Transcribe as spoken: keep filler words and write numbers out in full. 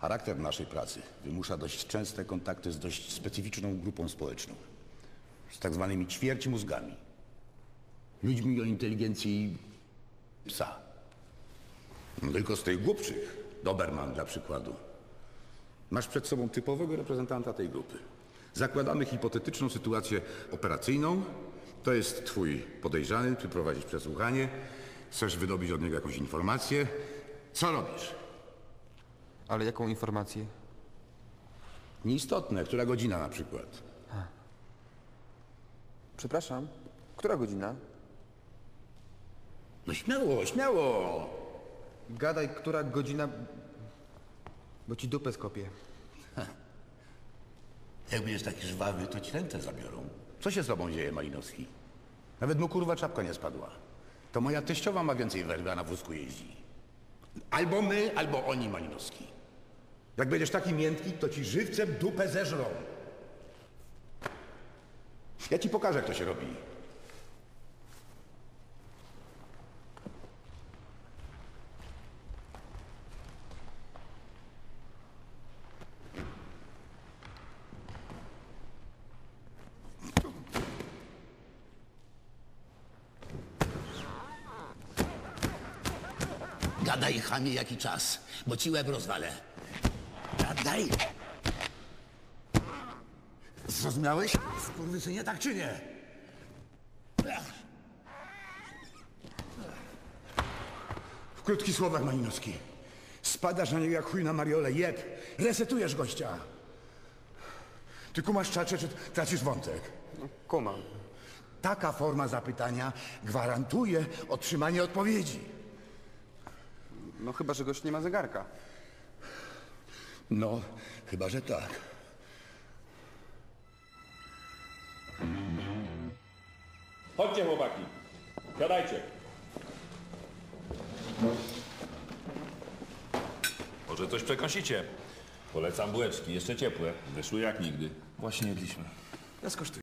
Charakter naszej pracy wymusza dość częste kontakty z dość specyficzną grupą społeczną. Z tak zwanymi ćwierć mózgami. Ludźmi o inteligencji psa. Tylko z tych głupszych, Doberman dla przykładu. Masz przed sobą typowego reprezentanta tej grupy. Zakładamy hipotetyczną sytuację operacyjną. To jest twój podejrzany, ty prowadzisz przesłuchanie. Chcesz wydobyć od niego jakąś informację. Co robisz? Ale jaką informację? Nieistotne, która godzina na przykład. Przepraszam, która godzina? No śmiało, śmiało! Gadaj, która godzina, bo ci dupę skopię. Jak będziesz taki żwawy, to ci ręce zabiorą. Co się z tobą dzieje, Malinowski? Nawet mu kurwa czapka nie spadła. To moja teściowa ma więcej werwy, a na wózku jeździ. Albo my, albo oni, Malinowski. Jak będziesz taki miętki, to ci żywcem dupę zeżrą. Ja ci pokażę, jak to się robi. Gadaj, chamie, jaki czas, bo ci łeb rozwalę. Gadaj! Zrozumiałeś? Skurwysynie, tak czy nie? W krótkich słowach, Malinowski. Spadasz na niego jak chuj na mariolę, jeb. Resetujesz gościa. Ty kumasz czacze, czy tracisz wątek? No, kumam. Taka forma zapytania gwarantuje otrzymanie odpowiedzi. No chyba, że gość nie ma zegarka. No, chyba, że tak. Chodźcie, chłopaki. Siadajcie. Może coś przekąsicie? Polecam bułeczki, jeszcze ciepłe. Wyszły jak nigdy. Właśnie jedliśmy. Ja skosztuję.